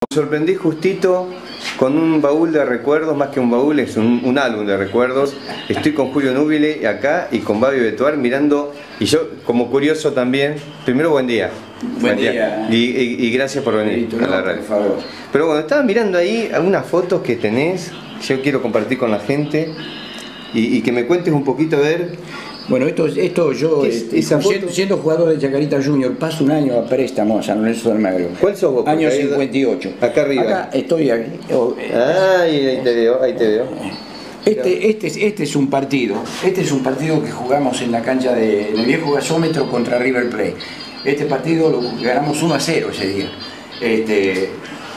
Me sorprendí justito con un baúl de recuerdos, más que un baúl, es un álbum de recuerdos. Estoy con Julio Núbile acá y con Babi Betuar mirando, y yo como curioso también. Primero, buen día. Buen día. Y gracias por venir a la radio. Por favor. Pero bueno, estaba mirando ahí algunas fotos que tenés, yo quiero compartir con la gente y que me cuentes un poquito a ver. Bueno, esto yo, siendo jugador de Chacarita Junior, paso un año a préstamo a San Lorenzo de Almagro. ¿Cuál sos vos? Año 58. Acá arriba. Acá estoy. Ahí te veo, ahí te veo. Este es un partido. Este es un partido que jugamos en la cancha en el viejo gasómetro contra River Plate. Este partido lo ganamos 1-0 ese día. Este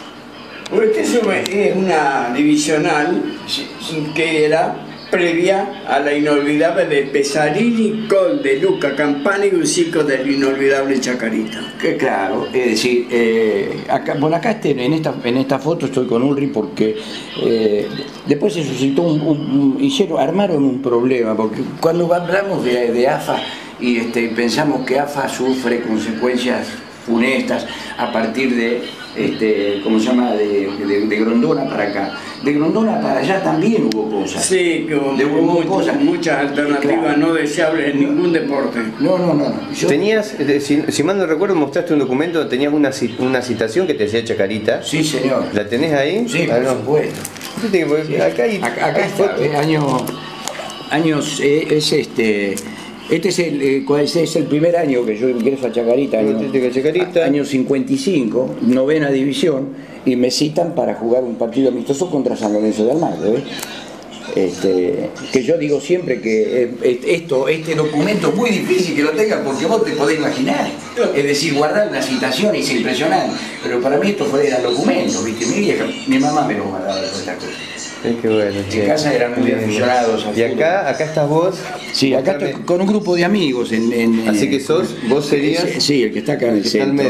es una divisional que era previa a la inolvidable de Pesarini, gol de Luca Campani y un ciclo del inolvidable Chacarita. Que claro, es decir, acá en esta foto estoy con Ulrich porque después se suscitó armaron un problema, porque cuando hablamos de AFA y pensamos que AFA sufre consecuencias funestas a partir de, ¿cómo se llama?, de Grondona para acá. De Grondona para allá también hubo cosas. Sí, que hubo muchas alternativas, claro, no deseables en ningún deporte. No. Tenías, si mal no recuerdo, mostraste un documento, tenías una citación que te decía Chacarita. Sí, señor. ¿La tenés ahí? Sí, por supuesto. Sí. Acá está, años, este es el primer año que yo ingreso a Chacarita, año 55, novena división, y me citan para jugar un partido amistoso contra San Lorenzo de Almagro. Que yo digo siempre que este documento es muy difícil que lo tengan porque vos te podés imaginar. Es decir, guardar una citación es impresionante, pero para mí esto eran documentos, ¿viste? Mi mamá me lo guardaba todas estas cosas. Qué bueno, en casa eran muy aficionados. Y acá estás vos. Sí, acá estoy con un grupo de amigos. Así que vos serías. Sí, el que está acá en el centro.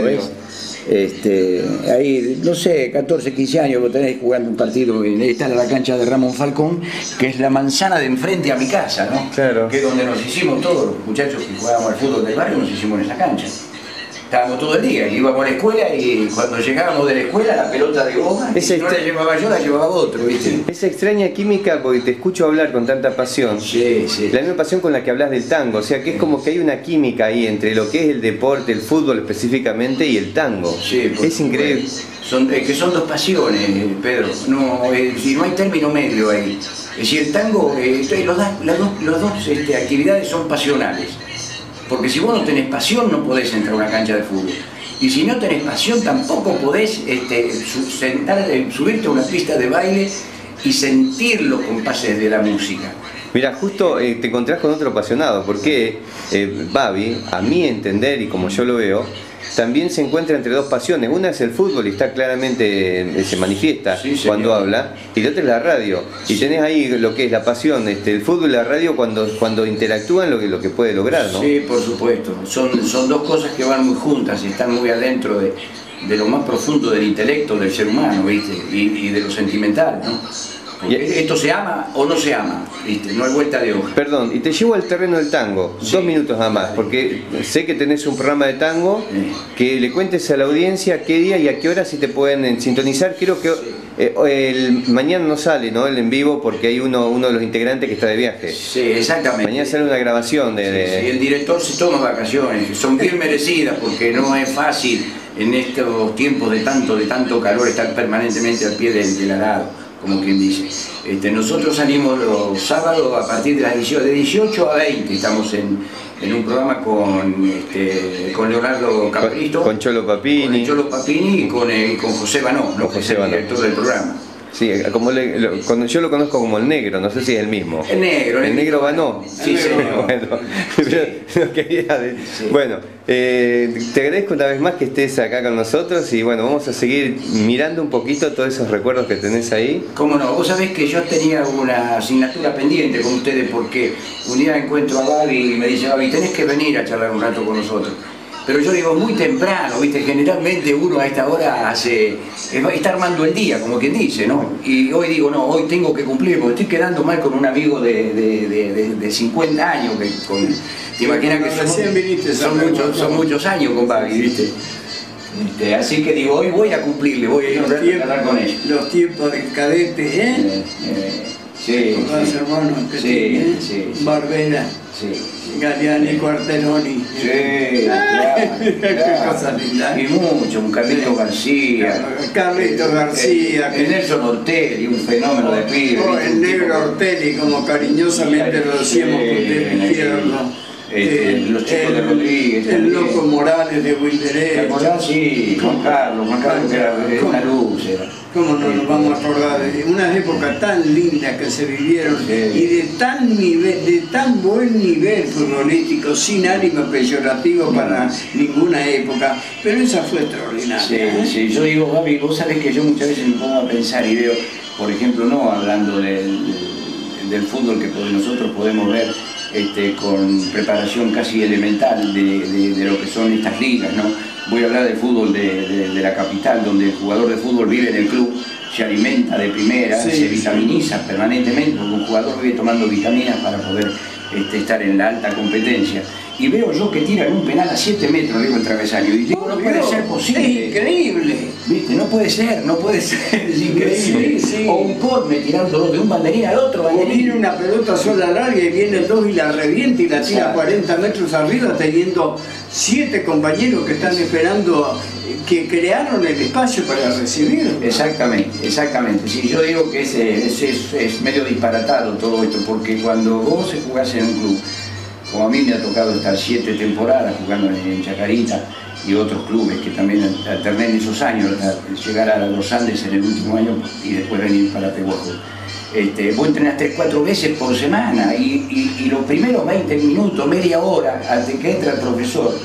Ahí, no sé, 14, 15 años lo tenés jugando un partido. Está en la cancha de Ramón Falcón, que es la manzana de enfrente a mi casa, ¿no? Claro. Que es donde nos hicimos todos los muchachos que jugábamos al fútbol del barrio, nos hicimos en esa cancha. Estábamos todo el día, íbamos a la escuela y cuando llegábamos de la escuela la pelota de goma, si no la llevaba yo, la llevaba otro, ¿viste? Esa extraña química, porque te escucho hablar con tanta pasión. Sí. La misma pasión con la que hablas del tango, o sea que es como que hay una química ahí entre lo que es el deporte, el fútbol específicamente, y el tango. Sí, es increíble. Que son dos pasiones, Pedro, no hay término medio ahí. Es decir, el tango, las dos actividades son pasionales. Porque si vos no tenés pasión no podés entrar a una cancha de fútbol. Y si no tenés pasión tampoco podés subirte a una pista de baile y sentir los compases de la música. Mira, justo te encontrás con otro apasionado, porque Babi, a mi entender y como yo lo veo, también se encuentra entre dos pasiones. Una es el fútbol y está claramente, se manifiesta cuando habla, y la otra es la radio. Y tenés ahí lo que es la pasión, el fútbol y la radio cuando interactúan lo que puede lograr, ¿no? Sí, por supuesto. Son dos cosas que van muy juntas y están muy adentro de lo más profundo del intelecto del ser humano, ¿viste? Y de lo sentimental, ¿no? Porque esto se ama o no se ama, ¿viste? No hay vuelta de hoja. Perdón, y te llevo al terreno del tango, 2 minutos nada más, porque sé que tenés un programa de tango, que le cuentes a la audiencia qué día y a qué hora si te pueden sintonizar. Creo que mañana no sale, ¿no?, el en vivo, porque hay uno de los integrantes que está de viaje. Sí, exactamente. Mañana sale una grabación Sí, el director se toma vacaciones, que son bien merecidas, porque no es fácil en estos tiempos de tanto calor estar permanentemente al pie del arado, como quien dice. Nosotros salimos los sábados a partir de las 18 a 20, estamos en un programa con Leonardo Capristo, con Cholo Papini, y con José Banó, el director del programa. Sí, cuando yo lo conozco como el negro, no sé si es el mismo. El negro Banó. Sí, señor. Bueno, te agradezco una vez más que estés acá con nosotros y bueno, vamos a seguir mirando un poquito todos esos recuerdos que tenés ahí. Cómo no, vos sabés que yo tenía una asignatura pendiente con ustedes porque un día encuentro a Babi y me dice: Babi, tenés que venir a charlar un rato con nosotros. Pero yo digo, muy temprano, ¿viste? Generalmente uno a esta hora está armando el día, como quien dice, ¿no? Y hoy digo, no, hoy tengo que cumplir, porque estoy quedando mal con un amigo de 50 años, te imaginas que son muchos años con Babi, ¿viste? Así que digo, hoy voy a cumplirle, voy a ir a hablar con ellos. Los tiempos del cadete, ¿eh? Sí, los hermanos que tienen, Barbera, Galeani, Cuarteroni. Sí, claro, Qué cosa linda. Y mucho, un Carlito García. Carlito García. El Nelson Ortelli, un fenómeno de pibe. El negro Ortelli, como cariñosamente lo decíamos por el izquierdo. Los chicos de Rodríguez. El loco Morales de Wilderé. ¿Te acordás? Sí, Juan Carlos que era una luz. ¿Cómo no nos vamos a acordar de unas épocas tan lindas que se vivieron y de tan buen nivel futbolístico, sin ánimo peyorativo para ninguna época? Pero esa fue extraordinaria. Sí, yo digo, Gaby, vos sabés que yo muchas veces me pongo a pensar y veo, por ejemplo, no hablando del fútbol que nosotros podemos ver con preparación casi elemental de lo que son estas ligas, ¿no? Voy a hablar del fútbol de la capital, donde el jugador de fútbol vive en el club, se alimenta de primera, se vitaminiza permanentemente, porque un jugador vive tomando vitaminas para poder estar en la alta competencia. Y veo yo que tiran un penal a 7 metros, digo, el travesaño, y digo, no puede ser posible. Es increíble. ¿Viste? No puede ser, es increíble. O un corne tirándolo de un banderín al otro banderín. O viene una pelota sola larga y viene el 2 y la revienta y la tira 40 metros arriba, teniendo 7 compañeros que están esperando, que crearon el espacio para recibirlo. Exactamente. Sí, yo digo que es medio disparatado todo esto, porque cuando vos jugás en un club, como a mí me ha tocado estar 7 temporadas jugando en Chacarita y otros clubes que también alterné en esos años, llegar a los Andes en el último año y después venir para Pehuajó. Vos entrenás 3-4 veces por semana y los primeros 20 minutos, media hora, hasta que entra el profesor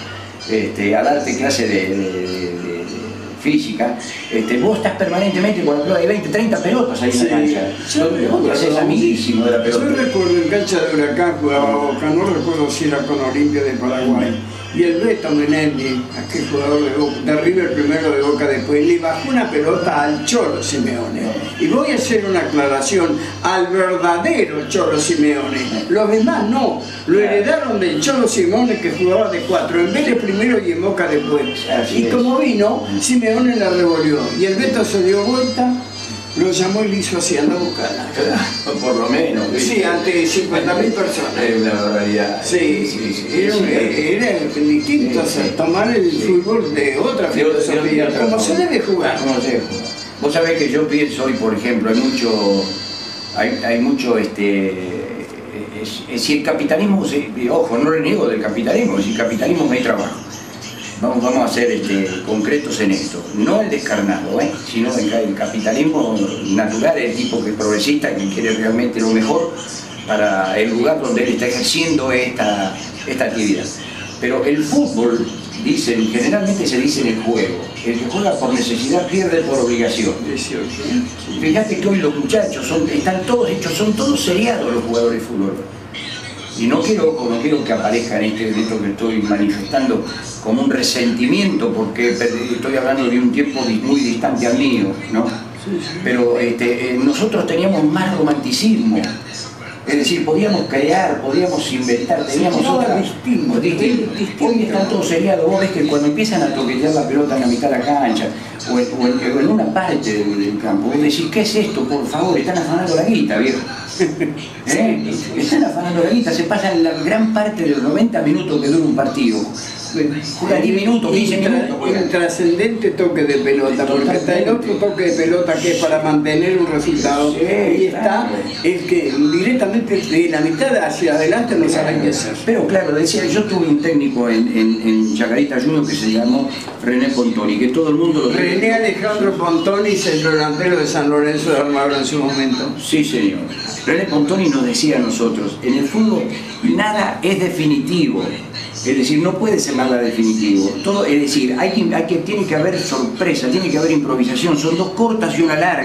a darte clase de física, vos estás permanentemente con la pelota, hay 20, 30 pelotas ahí en la cancha. Vos te haces amiguísimo de la pelota. Yo recuerdo en cancha de Huracán jugaba Boca, no recuerdo si era con Olimpia de Paraguay. Y el Beto Menelli, aquel jugador de River primero de Boca después, le bajó una pelota al Cholo Simeone. Y voy a hacer una aclaración, al verdadero Cholo Simeone. Los demás no, lo heredaron del Cholo Simeone que jugaba de 4, en Vélez primero y en Boca después. Y como vino, Simeone la revolvió. Y el Beto se dio vuelta, lo llamó y le hizo así, anda a buscarla. Por lo menos. Sí, ante 50.000 personas. Es una barbaridad. Sí. Era distinto tomar el fútbol de otra filosofía, como se debe jugar. Vos sabés que yo pienso hoy, por ejemplo, hay mucho si el capitalismo, ojo, no reniego del capitalismo, si el capitalismo no hay trabajo. Vamos a ser concretos en esto, no el descarnado, sino el capitalismo natural, el tipo que es progresista, que quiere realmente lo mejor para el lugar donde él está ejerciendo esta actividad. Pero el fútbol, generalmente se dice en el juego, el que juega por necesidad pierde por obligación. Fíjate que hoy los muchachos están todos hechos, son todos seriados los jugadores de fútbol. Y no quiero que aparezca en esto que estoy manifestando como un resentimiento, porque estoy hablando de un tiempo muy distante al mío, ¿no? Pero nosotros teníamos más romanticismo, es decir, podíamos crear, podíamos inventar, teníamos otra distinto. Hoy están todos seriados, vos ves que cuando empiezan a toquetear la pelota en la mitad de la cancha o en una parte del campo, vos decís, ¿qué es esto? Por favor, están afanando la guita, viejo. Están afanando la guita, se pasan la gran parte de los 90 minutos que dura un partido. Juega 10 minutos, 15 minutos. Un trascendente toque de pelota, porque está el otro toque de pelota que es para mantener un resultado. Y está el que directamente de la mitad hacia adelante no saben qué hacer. Pero claro, decía, yo tuve un técnico en Chacarita Junior que se llamó René Pontoni, que todo el mundo lo tiene. René Alejandro Pontoni, el delantero de San Lorenzo de Almagro en su momento. Sí, señor. René Pontoni nos decía a nosotros, en el fútbol nada es definitivo. Es decir, no puede ser nada definitivo. Todo, es decir, tiene que haber sorpresa, tiene que haber improvisación. Son 2 cortas y una larga.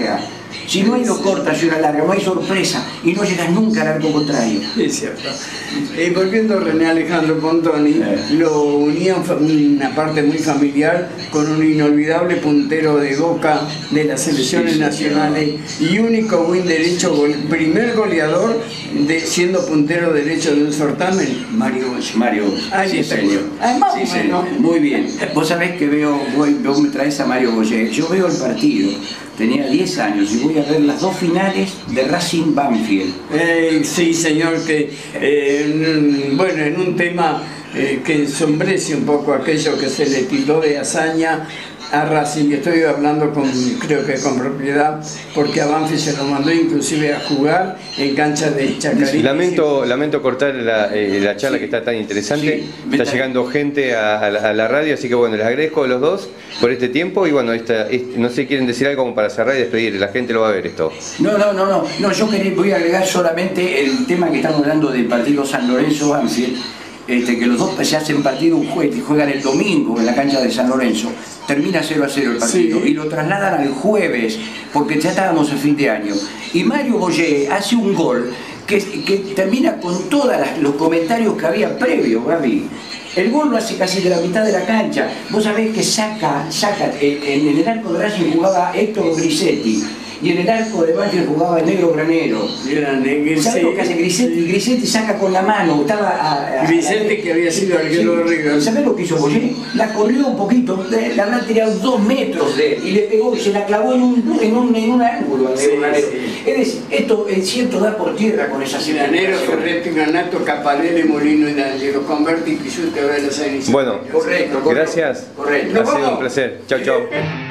Si no hay dos cortas y una larga, no hay sorpresa y no llegas nunca al arco contrario. Es cierto. Volviendo a René Alejandro Pontoni, lo unía una parte muy familiar con un inolvidable puntero de Boca de las selecciones nacionales y único buen derecho, primer goleador siendo puntero derecho de un certamen, Mario Boye. Mario, sí señor. Sí, señor. Muy bien. Vos sabés que vos me traes a Mario Boye. Yo veo el partido, tenía 10 años y voy a ver las dos finales de Racing Banfield. Sí, señor, que bueno, en un tema que ensombrece un poco aquello que se le tildó de hazaña a Racing, estoy hablando creo que con propiedad, porque a Banfield se lo mandó inclusive a jugar en cancha de Chacarita. Lamento cortar la charla, sí, que está tan interesante. Sí, está llegando gente a la radio, así que bueno, les agradezco a los dos por este tiempo y bueno, no sé, quieren decir algo como para cerrar y despedir, la gente lo va a ver esto. No, yo voy a agregar solamente el tema que estamos hablando del partido San Lorenzo-Banfield. Que los dos se hacen partido un jueves y juegan el domingo en la cancha de San Lorenzo, termina 0-0 el partido, sí, y lo trasladan al jueves porque ya estábamos en fin de año y Mario Boye hace un gol que termina con todos los comentarios que había previo, Gaby. El gol lo hace casi de la mitad de la cancha. Vos sabés que saca en el arco de Racing jugaba Héctor Grisetti y en el arco de Banfield jugaba el Negro Granero. ¿Sabes lo que hace Grisetti? Grisetti saca con la mano. Grisetti, que había sido arquero de River. ¿Sabés lo que hizo Boye? La corrió un poquito, la habrá tirado 2 metros y le pegó y se la clavó en un ángulo. Sí, sí. Es decir, esto es cierto, da por tierra con esa Granero, Ferretti, Granato, Capalele, Molino y D'Angelo, Converti, Pisuto, Vélez, Bueno, correcto, gracias. Correcto. Ha sido un placer. Chau, chau.